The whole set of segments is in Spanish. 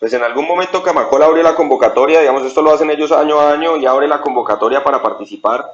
Pues en algún momento Camacol abre la convocatoria, digamos, esto lo hacen ellos año a año y abre la convocatoria para participar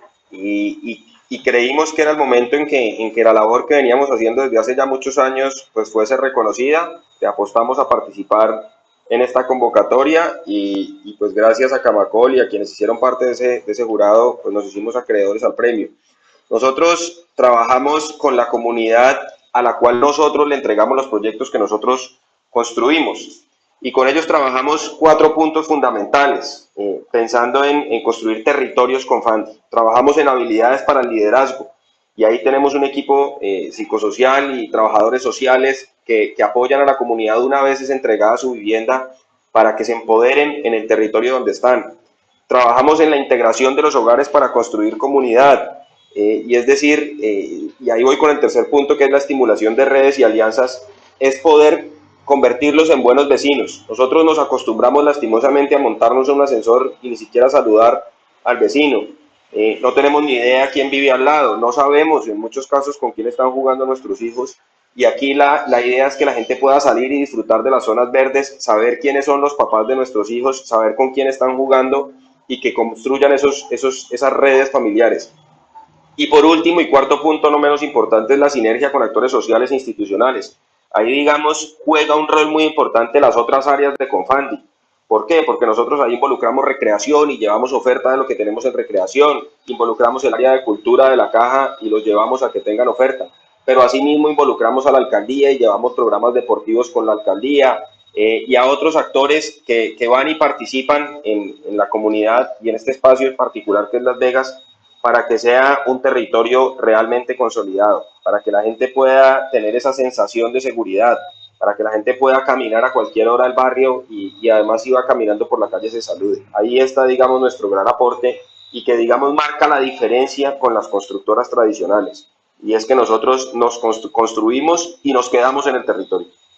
y creímos que era el momento en que la labor que veníamos haciendo desde hace ya muchos años pues fuese reconocida, que apostamos a participar en esta convocatoria y pues gracias a Camacol y a quienes hicieron parte de ese jurado pues nos hicimos acreedores al premio. Nosotros trabajamos con la comunidad a la cual nosotros le entregamos los proyectos que nosotros construimos y con ellos trabajamos cuatro puntos fundamentales, pensando en construir territorios con Fandi. Trabajamos en habilidades para el liderazgo y ahí tenemos un equipo psicosocial y trabajadores sociales que apoyan a la comunidad una vez es entregada su vivienda para que se empoderen en el territorio donde están. Trabajamos en la integración de los hogares para construir comunidad. Y es decir, y ahí voy con el tercer punto, que es la estimulación de redes y alianzas, es poder convertirlos en buenos vecinos. Nosotros nos acostumbramos lastimosamente a montarnos en un ascensor y ni siquiera saludar al vecino. No tenemos ni idea quién vive al lado, no sabemos en muchos casos con quién están jugando nuestros hijos. Y aquí la idea es que la gente pueda salir y disfrutar de las zonas verdes, saber quiénes son los papás de nuestros hijos, saber con quién están jugando y que construyan esas redes familiares. Y por último y cuarto punto, no menos importante, es la sinergia con actores sociales e institucionales. Ahí, digamos, juega un rol muy importante las otras áreas de Confandi. ¿Por qué? Porque nosotros ahí involucramos recreación y llevamos oferta de lo que tenemos en recreación, involucramos el área de cultura de la caja y los llevamos a que tengan oferta, pero asimismo involucramos a la alcaldía y llevamos programas deportivos con la alcaldía y a otros actores que van y participan en la comunidad y en este espacio en particular que es Las Vegas para que sea un territorio realmente consolidado, para que la gente pueda tener esa sensación de seguridad, para que la gente pueda caminar a cualquier hora al barrio y además si va caminando por la calle se salude. Ahí está, digamos, nuestro gran aporte y que, digamos, marca la diferencia con las constructoras tradicionales. Y es que nosotros nos construimos y nos quedamos en el territorio.